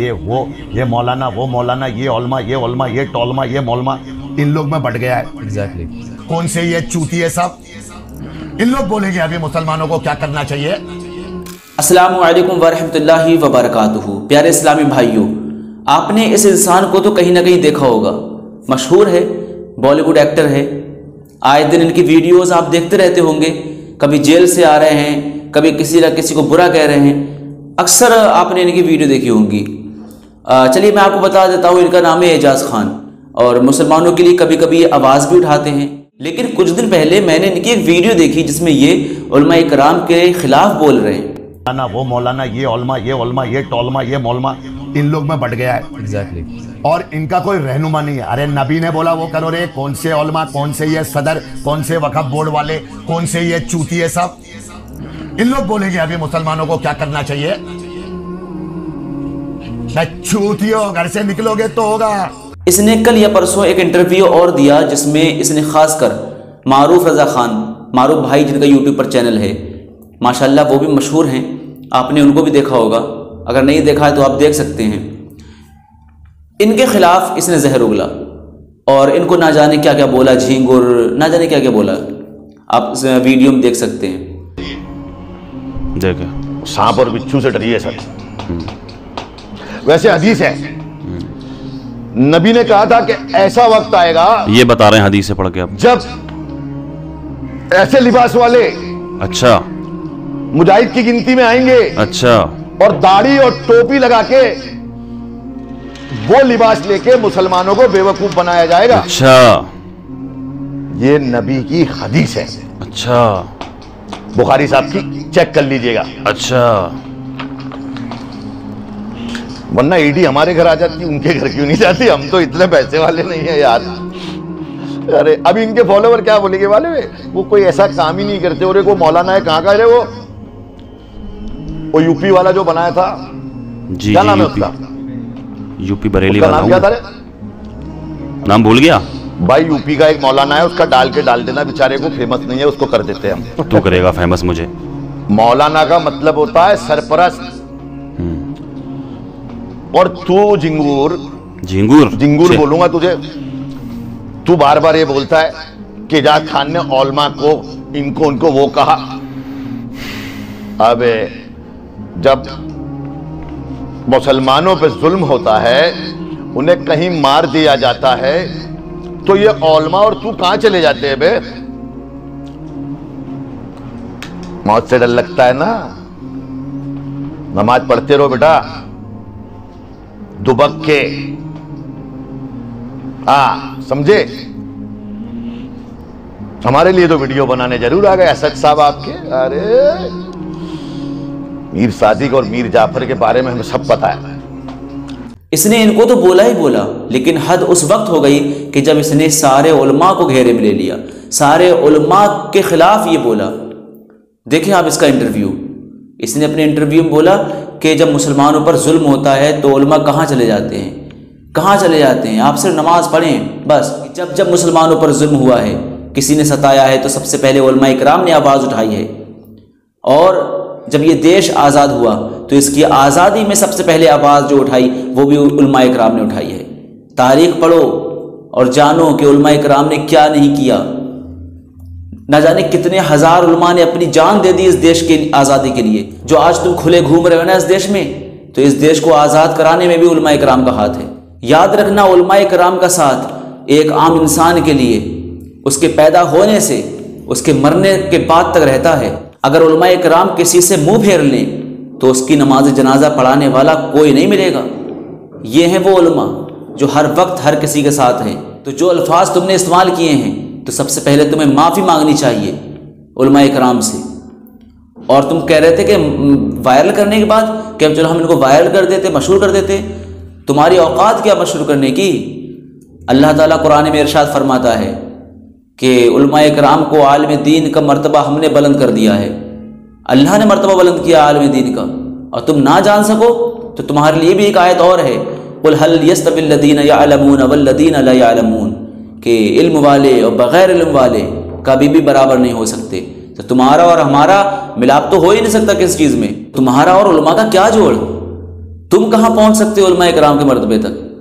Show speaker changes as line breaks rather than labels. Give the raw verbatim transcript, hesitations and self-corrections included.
ये वो, ये मौलाना, वो मौलाना, ये उलमा, ये उलमा, ये टोलमा, ये मौलमा, इन लोग में बढ़ गया है।
Exactly
exactly. कौन से ये चूतिए सब, इन लोग बोलेंगे अभी मुसलमानों को क्या करना चाहिए।
अस्सलामु अलैकुम वरहमतुल्लाहि वबरकातुहू। प्यारे इस्लामी भाइयों, आपने इस इंसान को तो कहीं ना कहीं देखा होगा। मशहूर है, बॉलीवुड एक्टर है। आए दिन इनकी वीडियोस आप देखते रहते होंगे। कभी जेल से आ रहे हैं, कभी किसी न किसी को बुरा कह रहे हैं। अक्सर आपने इनकी वीडियो देखी होंगी। चलिए मैं आपको बता देता हूँ, इनका नाम है एजाज खान और मुसलमानों के लिए कभी कभी ये आवाज़ भी उठाते हैं। लेकिन कुछ दिन पहले मैंने इनकी एक वीडियो देखी जिसमें ये उलमा इकराम के खिलाफ बोल रहे हैं।
ना वो मौलाना, ये उलमा, ये उलमा, ये टोलमा, ये मौलमा, इन लोग में बढ़ गया है।
Exactly exactly.
और इनका कोई रहनुमा नहीं है। अरे नबी ने बोला वो करो रे। कौन से उलमा, कौन से ये सदर, कौन से वक्फ बोर्ड वाले, कौन से ये चूतिए सब, इन लोग बोलेंगे अभी मुसलमानों को क्या करना चाहिए। चूतियों, घर से निकलोगे तो होगा।
इसने कल या परसों एक इंटरव्यू और दिया जिसमें इसने खासकर मारूफ रजा खान, मारूफ भाई जिनका यूट्यूब पर चैनल है, माशाल्लाह वो भी मशहूर हैं, आपने उनको भी देखा होगा। अगर नहीं देखा है तो आप देख सकते हैं। इनके खिलाफ इसने जहर उगला और इनको ना जाने क्या क्या बोला, झींगुर, ना जाने क्या क्या बोला। आप वीडियो में देख सकते हैं।
देखे सांप और बिच्छू से डरिए सर। वैसे हदीस है, नबी ने कहा था कि ऐसा वक्त आएगा,
ये बता रहे हैं हदीस से पढ़ के आप,
जब ऐसे लिबास वाले
अच्छा
मुजाहिद की गिनती में आएंगे,
अच्छा,
और दाढ़ी और टोपी लगा के वो लिबास लेके मुसलमानों को बेवकूफ बनाया जाएगा।
अच्छा,
ये नबी की हदीस है।
अच्छा,
बुखारी साहब की चेक कर लीजिएगा।
अच्छा,
वरना ईडी हमारे घर आ जाती, उनके घर क्यों नहीं जाती? हम तो इतने पैसे वाले नहीं है यार। अरे अब इनके फॉलोवर क्या बोलेंगे वाले में, वो कोई ऐसा काम ही नहीं करते। और वो मौलाना है, कहाँ का है वो वो यूपी वाला जो बनाया था,
जी,
क्या
जी,
नाम है
यूपी,
उसका?
यूपी बरेली
उसका
वाला
नाम क्या था रे?
नाम भूल गया
भाई। यूपी का एक मौलाना है, उसका डाल के डाल देना, बेचारे को फेमस नहीं है, उसको कर देते हैं हम।
तू करेगा फेमस मुझे।
मौलाना का मतलब होता है सरपरस्त। और तू झिंगूर
झिंगूर
झिंगूर बोलूंगा तुझे। तू बार बार ये बोलता है कि एजाज खान ने औलमा को, इनको उनको वो कहा। अब जब मुसलमानों पे जुल्म होता है, उन्हें कहीं मार दिया जाता है, तो ये औलमा और तू कहां चले जाते हैं बे? मौत से डर लगता है ना। नमाज पढ़ते रहो बेटा, दुबक के। हाँ समझे? हमारे लिए तो वीडियो बनाने जरूर आ गए असद साहब आपके। अरे मीर सादिक और मीर जाफर के बारे में हमें सब पता है।
इसने इनको तो बोला ही बोला, लेकिन हद उस वक्त हो गई कि जब इसने सारे उलमा को घेरे में ले लिया, सारे उलमा के खिलाफ ये बोला। देखिए आप इसका इंटरव्यू। इसने अपने इंटरव्यू में बोला कि जब मुसलमानों पर जुल्म होता है तो उलमा कहाँ चले जाते हैं, कहाँ चले जाते हैं, आप सिर्फ नमाज पढ़ें बस। जब जब मुसलमानों पर जुल्म हुआ है, किसी ने सताया है, तो सबसे पहले उलमा इकराम ने आवाज़ उठाई है। और जब ये देश आज़ाद हुआ तो इसकी आज़ादी में सबसे पहले आवाज़ जो उठाई वो भी उलमा इकराम ने उठाई है। तारीख़ पढ़ो और जानो कि उलमा इकराम ने क्या नहीं किया। न जाने कितने हज़ार उलमा ने अपनी जान दे दी इस देश के आज़ादी के लिए। जो आज तुम खुले घूम रहे हो ना इस देश में, तो इस देश को आज़ाद कराने में भी उलमा इकराम का हाथ है। याद रखना, उलमा इकराम का साथ एक आम इंसान के लिए उसके पैदा होने से उसके मरने के बाद तक रहता है। अगर उलमा इकराम किसी से मुंह फेर लें तो उसकी नमाज जनाजा पढ़ाने वाला कोई नहीं मिलेगा। ये हैं वो उलमा जो हर वक्त हर किसी के साथ हैं। तो जो अल्फाज तुमने इस्तेमाल किए हैं, तो सबसे पहले तुम्हें माफ़ी मांगनी चाहिए उलमा इकराम से। और तुम कह रहे थे कि वायरल करने के बाद कि चलो हम इनको वायरल कर देते, मशहूर कर देते। तुम्हारी औकात क्या मशहूर करने की? अल्लाह ताला कुरान में इरशाद फरमाता है कि उलमा इकराम को आलिम दीन का मर्तबा हमने बुलंद कर दिया है। अल्लाह ने मर्तबा बुलंद किया आलिम दीन का, और तुम ना जान सको तो तुम्हारे लिए भी एक आयत और है, कुल हल यस्तविल लदीन यअलमून वल्लदीन ला यअलमून, कि इल्म वाले और बग़ैर इल्म वाले कभी भी बराबर नहीं हो सकते। तो तुम्हारा और हमारा मिलाप तो हो ही नहीं सकता किस चीज़ में। तुम्हारा और उलमा का क्या जोड़? तुम कहाँ पहुँच सकते हो उलमा इकराम के मर्तबे तक?